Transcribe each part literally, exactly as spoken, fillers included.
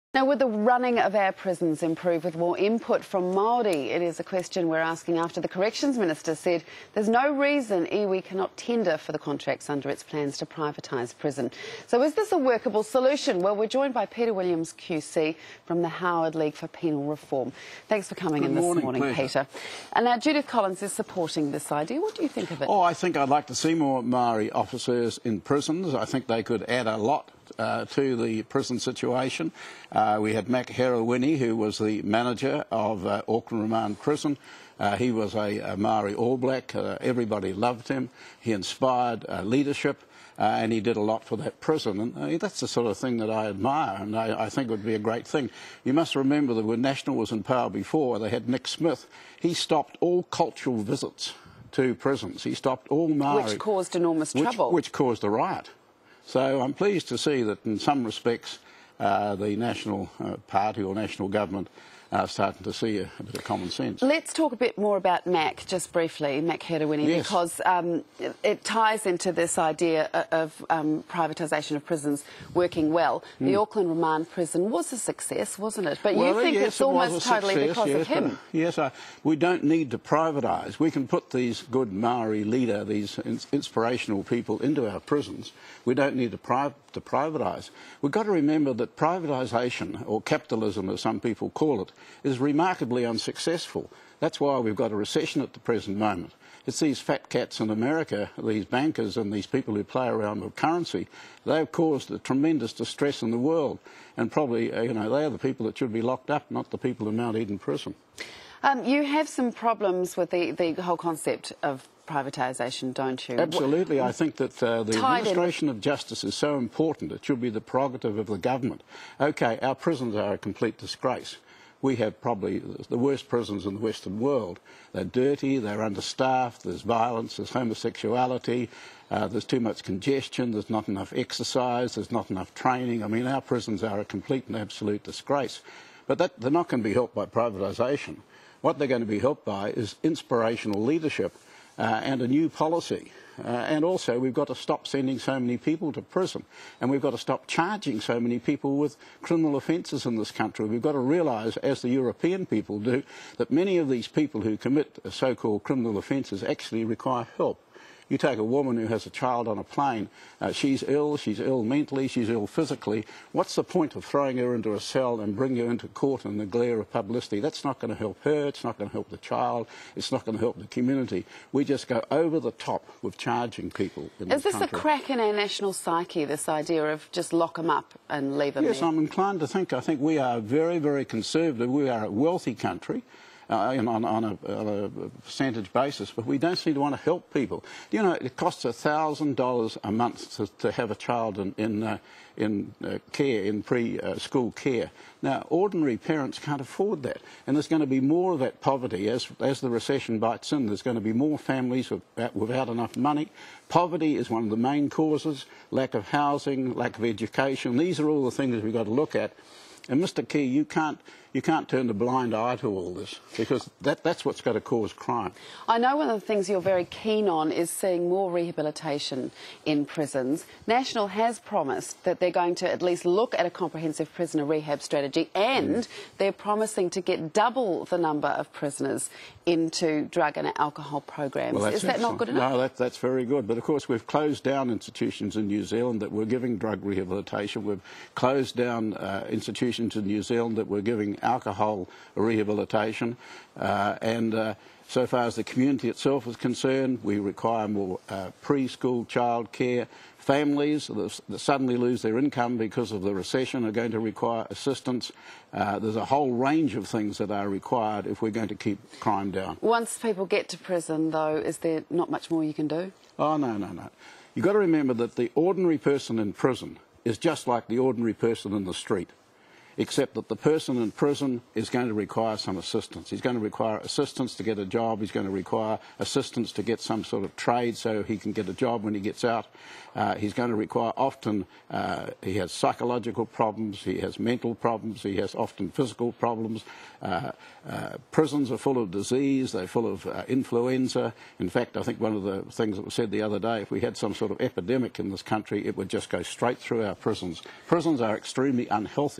Now, would the running of our prisons improve with more input from Māori? It is a question we're asking after the Corrections Minister said there's no reason iwi cannot tender for the contracts under its plans to privatise prison. So is this a workable solution? Well, we're joined by Peter Williams Q C from the Howard League for Penal Reform. Thanks for coming Good in this morning, morning, Peter. And now Judith Collins is supporting this idea. What do you think of it? Oh, I think I'd like to see more Māori officers in prisons. I think they could add a lot Uh, to the prison situation. Uh, we had Mac Herawini, who was the manager of uh, Auckland Remand Prison. Uh, he was a, a Māori All Black. Uh, everybody loved him. He inspired uh, leadership, uh, and he did a lot for that prison. And uh, that's the sort of thing that I admire, and I, I think would be a great thing. You must remember that when National was in power before, they had Nick Smith. He stopped all cultural visits to prisons. He stopped all Māori. Which caused enormous which, trouble. Which caused a riot. So I'm pleased to see that in some respects uh, the National uh, Party or National Government are starting to see a, a bit of common sense. Let's talk a bit more about Mac, just briefly, Mac Herawini, yes. because um, it, it ties into this idea of um, privatisation of prisons working well. Mm. The Auckland Remand Prison was a success, wasn't it? But well, you think yes, it's it almost totally success, because yes, of him. But, yes, uh, we don't need to privatise. We can put these good Maori leader, these ins inspirational people into our prisons. We don't need to, pri to privatise. We've got to remember that privatisation, or capitalism as some people call it, is remarkably unsuccessful. That's why we've got a recession at the present moment. It's these fat cats in America, these bankers and these people who play around with currency. They've caused a tremendous distress in the world, and probably, uh, you know, they are the people that should be locked up, not the people in Mount Eden Prison. Um, you have some problems with the, the whole concept of privatisation, don't you? Absolutely. I think that uh, the Tied administration of justice is so important. It should be the prerogative of the government. OK, our prisons are a complete disgrace. We have probably the worst prisons in the Western world. They're dirty, they're understaffed, there's violence, there's homosexuality, uh, there's too much congestion, there's not enough exercise, there's not enough training. I mean, our prisons are a complete and absolute disgrace. But that, they're not going to be helped by privatisation. What they're going to be helped by is inspirational leadership uh, and a new policy. Uh, and also, we've got to stop sending so many people to prison, and we've got to stop charging so many people with criminal offences in this country. We've got to realise, as the European people do, that many of these people who commit so-called criminal offences actually require help. You take a woman who has a child on a plane, uh, she's ill, she's ill mentally, she's ill physically. What's the point of throwing her into a cell and bringing her into court in the glare of publicity? That's not going to help her, it's not going to help the child, it's not going to help the community. We just go over the top with charging people in Is this this country. a crack in our national psyche, this idea of just lock them up and leave them Yes, there? I'm inclined to think, I think we are very, very conservative. We are a wealthy country. Uh, on, on, a, on a percentage basis, but we don't seem to want to help people. You know, it costs one thousand dollars a month to, to have a child in, in, uh, in uh, care, in pre-school uh, care. Now, ordinary parents can't afford that, and there's going to be more of that poverty as, as the recession bites in. There's going to be more families without, without enough money. Poverty is one of the main causes, lack of housing, lack of education. These are all the things we've got to look at. And Mister Key, you can't, you can't turn a blind eye to all this, because that, that's what's going to cause crime. I know one of the things you're very keen on is seeing more rehabilitation in prisons. National has promised that they're going to at least look at a comprehensive prisoner rehab strategy, and mm. they're promising to get double the number of prisoners into drug and alcohol programs. Well, is that excellent. not good enough? No, that, that's very good. But of course, we've closed down institutions in New Zealand that were giving drug rehabilitation. We've closed down uh, institutions in New Zealand that were giving alcohol rehabilitation, uh, and uh, so far as the community itself is concerned, we require more uh, preschool child care. Families that suddenly lose their income because of the recession are going to require assistance. Uh, there's a whole range of things that are required if we're going to keep crime down. Once people get to prison, though, is there not much more you can do? Oh, no, no, no. You've got to remember that the ordinary person in prison is just like the ordinary person in the street, except that the person in prison is going to require some assistance. He's going to require assistance to get a job. He's going to require assistance to get some sort of trade so he can get a job when he gets out. Uh, he's going to require often, uh, he has psychological problems, he has mental problems, he has often physical problems. Uh, uh, prisons are full of disease, they're full of uh, influenza. In fact, I think one of the things that was said the other day, if we had some sort of epidemic in this country, it would just go straight through our prisons. Prisons are extremely unhealthy places.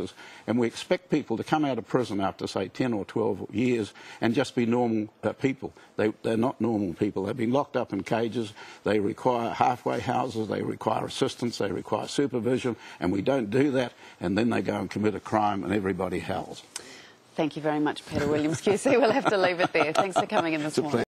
years, and we expect people to come out of prison after, say, ten or twelve years and just be normal uh, people. They, they're not normal people. They've been locked up in cages. They require halfway houses. They require assistance. They require supervision, and we don't do that, and then they go and commit a crime and everybody howls. Thank you very much, Peter Williams-Q C. We'll have to leave it there. Thanks for coming in this morning.